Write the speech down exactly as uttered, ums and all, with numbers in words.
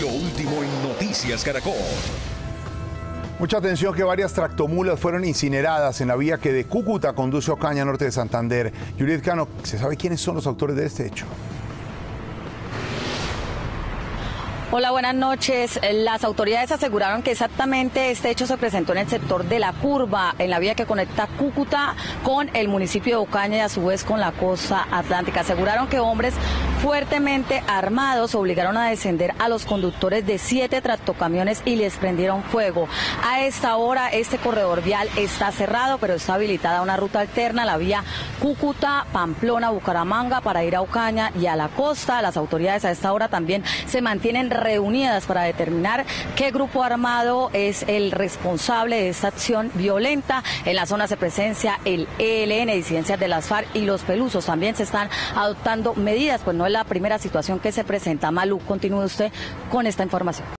Lo último en Noticias Caracol. Mucha atención que varias tractomulas fueron incineradas en la vía que de Cúcuta conduce a Ocaña, norte de Santander. Juliet Cano, ¿se sabe quiénes son los autores de este hecho? Hola, buenas noches. Las autoridades aseguraron que exactamente este hecho se presentó en el sector de La Curva, en la vía que conecta Cúcuta con el municipio de Ocaña y a su vez con la costa atlántica. Aseguraron que hombres fuertemente armados obligaron a descender a los conductores de siete tractocamiones y les prendieron fuego. A esta hora este corredor vial está cerrado, pero está habilitada una ruta alterna, la vía Cúcuta, Pamplona, Bucaramanga, para ir a Ocaña y a la costa. Las autoridades a esta hora también se mantienen reunidas para determinar qué grupo armado es el responsable de esta acción violenta. En la zona se presencia el E L N, disidencias de las FARC y los Pelusos. También se están adoptando medidas, pues no es la primera situación que se presenta. Malú, continúe usted con esta información.